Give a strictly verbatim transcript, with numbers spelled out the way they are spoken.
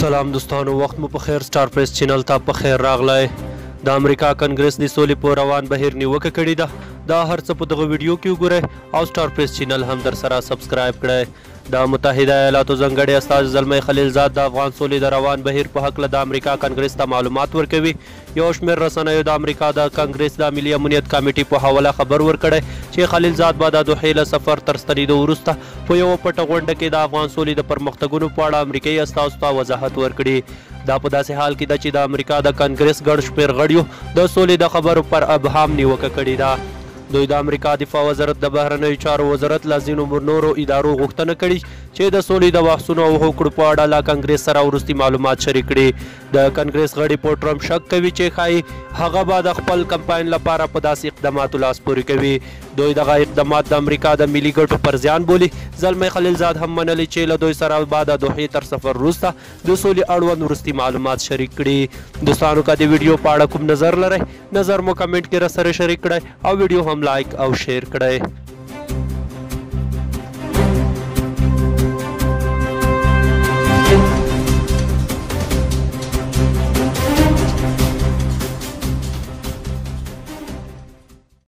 سلام دوستانو، وخت مو په خیر. سٹار پریس چینل ته په خیر راغلی. د امریکا کانګرېس د سولې په روان بهیر نیوکه کړې ده. دا هر څه په دغه ویډیو کې وګورئ او سٹار پریس چینل هم درسره سبسکرایب کړئ. د متحده ایالاتو ځانګړي استازي زلمی خلیلزاد د افغان سولې د روان بهیر په هکله د امریکا کانګرېس ته معلومات ورکوي. یو شمېر رسنیو د امریکا د کانګرېس د ملي امنیت کمیټې په حواله خبر ورکړی چې خلیلزاد به د دوحې له سفر تر ستنېدو وروسته په یوه پټه غونډه کې د افغان سولې د پرمختګونو په اړه امریکایي استازو ته وضاحت ورکړي. دا په داسې حال کې ده چې د امریکا د کانګرېس ګڼ شمېر غړیو د سولې د خبرو پر ابهام نیوکه کړې ده. دوی د امریکا دفاع وزارت د بهرنیو چارو وزارت له ځینو نورو ادارو غوښتنه کړې چې د سولې د بحثونو او هوکړو په اړه له کانګرېس سره وروستي معلومات شریک کړي. د کانګرېس غړي په ټرمپ شک کوي چې ښایي هغه به د خپل کمپاین لپاره په داسې اقداماتو لاس پورې کوي. دوی دغه اقدامات د امریکا د ملي ګټو پر زیان بولي. زلمی خلیلزاد هم منلي چې له دوی سره به د دوحې تر سفر وروسته د سولې اړوند وروستي معلومات شریک کړي. دوستانو که د ویډیو په اړه کوم نظر لرئ، نظر مو کمنټ کې راسره شریک کړئ او ویډیو هم لایک او شیر کړئ.